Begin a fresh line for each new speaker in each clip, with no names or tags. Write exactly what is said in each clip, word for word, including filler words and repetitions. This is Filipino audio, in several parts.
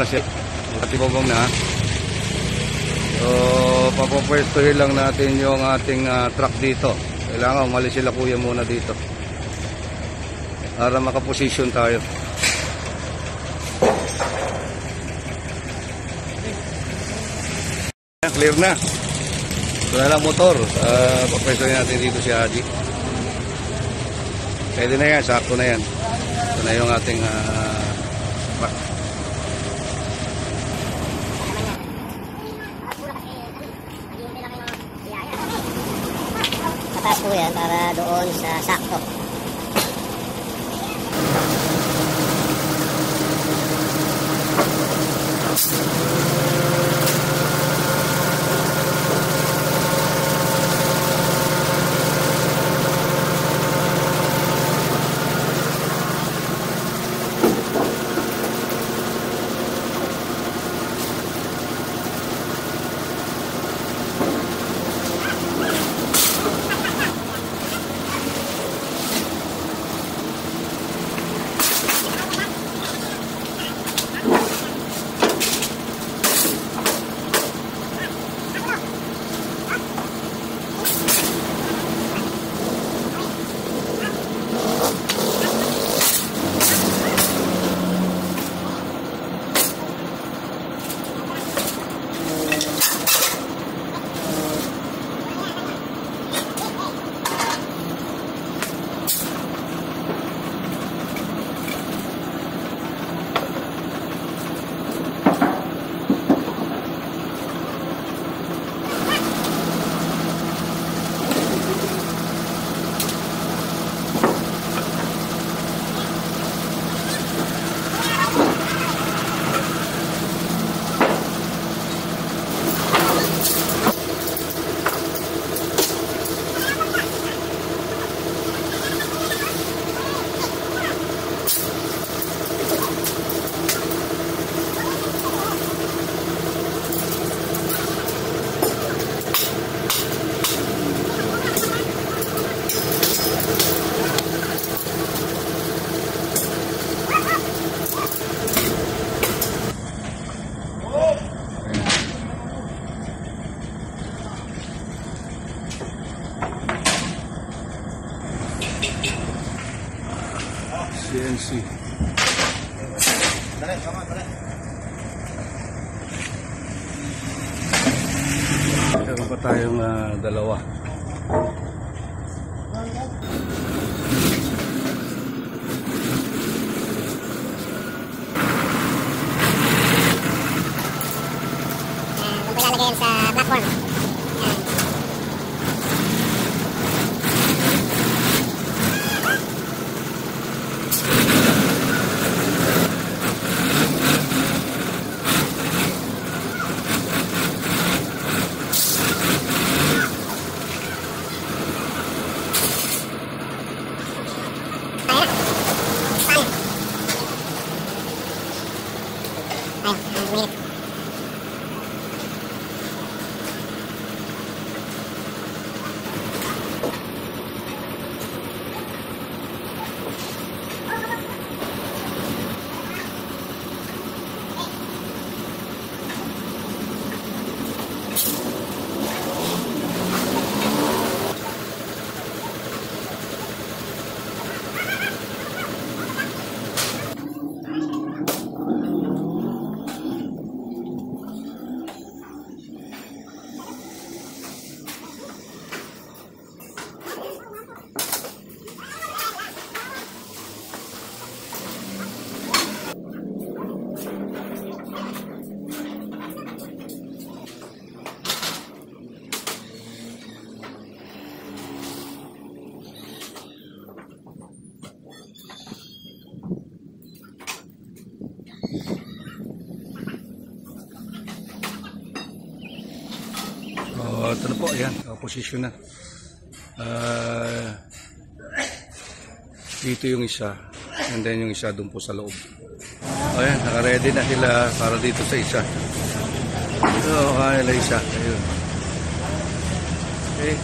na siya. Matibabong na. So, papapwestuhin lang natin yung ating uh, truck dito. Kailangan umalis sila kuya muna dito. Para makaposisyon tayo. Clear na. Wala lang motor. Uh, papwestuhin natin dito si Adi. Pwede na yan. Sakto na yan. Ito na yung ating uh, truck.
Taas po yan para doon sa sakto.
C N C. Meron pa tayong uh, dalawa.
Kung ilalagay yan sa platform.
Oh, ito na po, ayan, posisyon na. Uh, dito yung isa, and then yung isa doon po sa loob. Ayan, naka-ready na sila para dito sa isa. Ito, kaya nila isa. Ayun. Okay.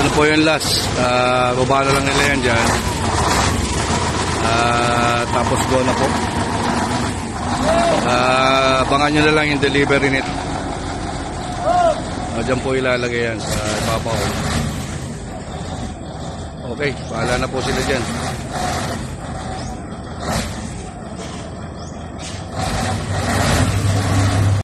Ito na po yung last. Uh, baba na lang nila yan dyan. Uh, tapos go na po. Uh, abangan nyo na lang yung delivery nito. Uh, dyan po ilalagay yan sa ibabaw. Okay, pahala na po sila dyan.